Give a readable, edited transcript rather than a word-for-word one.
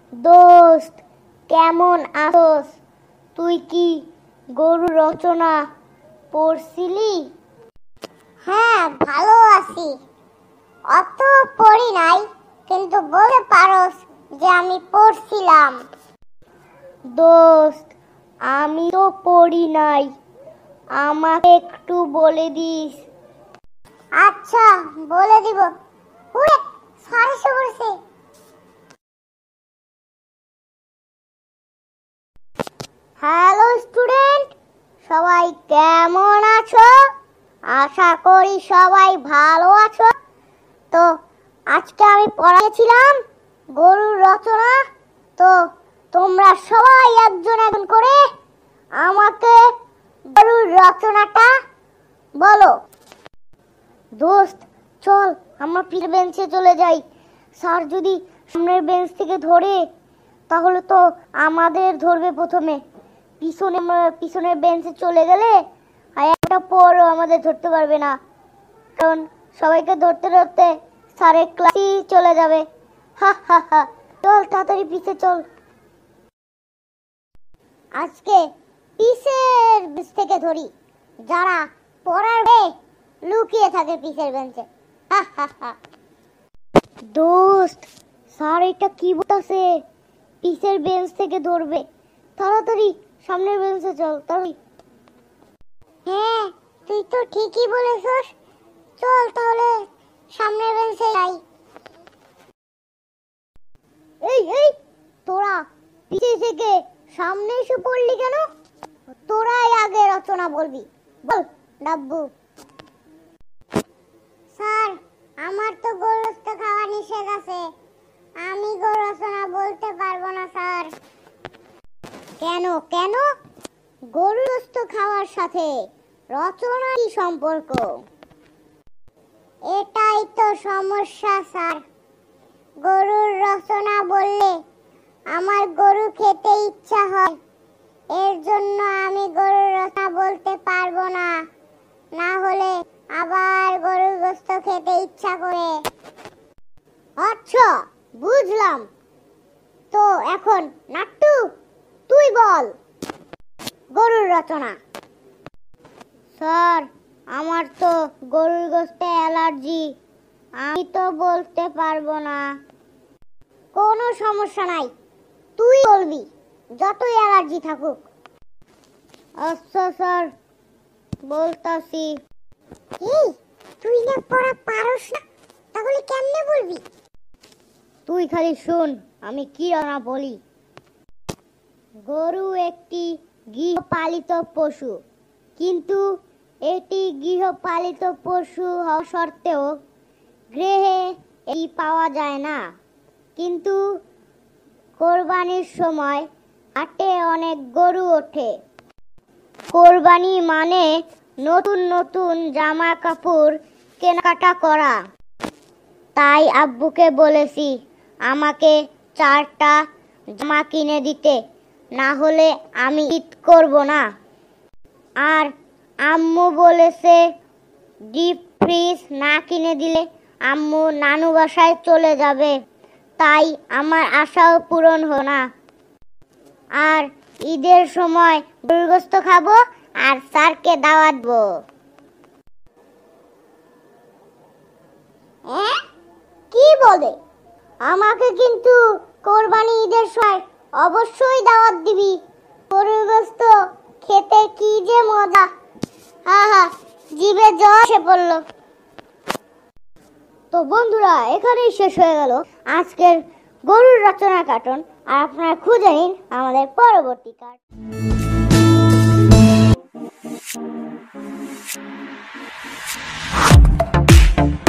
দোস্ত, কেমন আছোস? তুই কি গরু রচনা পড়ছিলি? হ্যাঁ, ভালো আছি। অত পড়ি নাই, কিন্তু বলতে পারোস যে আমি পড়ছিলাম। দোস্ত, আমি তো পড়ি নাই, আমাকে একটু বলে দিস। আচ্ছা, বলে দিব। উড়ে স্যার এসে পড়ছে। হ্যালো স্টুডেন্ট, সবাই কেমন আছো? আশা করি সবাই ভালো আছো। তো আজকে আমি পড়াইছিলাম গরুর রচনা। তো তোমরা সবাই একজন একজন করে আমাকে গরুর রচনাটা বলো। দোস্ত, চল আমরা পিছনের বেঞ্চে চলে যাই। স্যার যদি সামনের বেঞ্চ থেকে ধরে তাহলে তো আমাদের ধরবে প্রথমে। পিছনের বেঞ্চে চলে গেলে আর একটা পরও আমাদের ধরতে পারবে না, কারণ সবাইকে ধরতে ধরতে স্যারের ক্লাসই চলে যাবে। হা হা হা, চল তাড়াতাড়ি পিছে চল। আজকে পিছের বেঞ্চ থেকে ধরি, যারা পড়াবে লুকিয়ে থাকে পিছের বেঞ্চে। হা হা হা। দোস্ত, স্যার এটা কি বলতাছে? পিছের বেঞ্চ থেকে ধরবে? তাড়াতাড়ি সামনের বেঞ্চে চল তাড়াতাড়ি। হ্যাঁ, তুই তো ঠিকই বলেছস। চল তাহলে সামনের বেঞ্চে যাই। এই এই, তোরা পিছে থেকে সামনে এসে পড়লি কেন? তোরাই আগে রচনা বলবি। বল ডাব্বু। স্যার, আমার তো গোরস্ত খাওয়া নিষেধ আছে, আমি রচনা বলতে পারবো না স্যার। কেন কেন? গরুস্ত খাওয়ার সাথে রচনার কি সম্পর্ক? এটাই তো সমস্যা স্যার। গরুর রচনা বললে আমার গরু খেতে ইচ্ছা হয়, এর জন্য আমি গরুর রচনা বলতে পারবো না। না হলে আবার গরুর গোশত খেতে ইচ্ছা করে। আচ্ছা, বুঝলাম। তো এখন নাট্টু, তুই বল গরুর রচনা। স্যার, আমার তো গরুর গোশতে অ্যালার্জি, আমি তো বলতে পারবো না। কোনো সমস্যা নাই, তুই বলবি, যতই অ্যালার্জি থাকুক। আচ্ছা স্যার, বলতাছি। এই, তুই না পড়া পারোস না, তাহলে কেমনে বলবি? তুই খালি শুন আমি কি না বলি। গরু একটি গৃহপালিত পশু, কিন্তু এটি গৃহপালিত পশু হওয়া সত্ত্বেও গৃহে এটি পাওয়া যায় না। কিন্তু কোরবানির সময় হাটে অনেক গরু ওঠে। কোরবানি মানে নতুন নতুন জামা কাপড় কেনাকাটা করা। তাই আব্বুকে বলেছি আমাকে 4টা জামা কিনে দিতে, না হলে আমি ঈদ করব না। আর আম্মু বলেছে ডিপ ফ্রিজ না কিনে দিলে আম্মু নানু বাসায় চলে যাবে, তাই আমার আশাও পূরণ হলো না। আর ঈদের সময় গরুর গোশত খাবো আর স্যারকে দাওয়াত দেবো। কি বলে? আমাকে কিন্তু কোরবানি ঈদের সময় অবশ্যই দাওয়াত দিবি। গরুর গোশত খেতে কি যে মজা। হা হা, জিভে জল এসে পড়লো। তো বন্ধুরা, এখানেই শেষ হয়ে গেল আজকের গরুর রচনা কার্টুন। আর আপনারা খুঁজে নিন আমাদের পরবর্তী কার্টুন।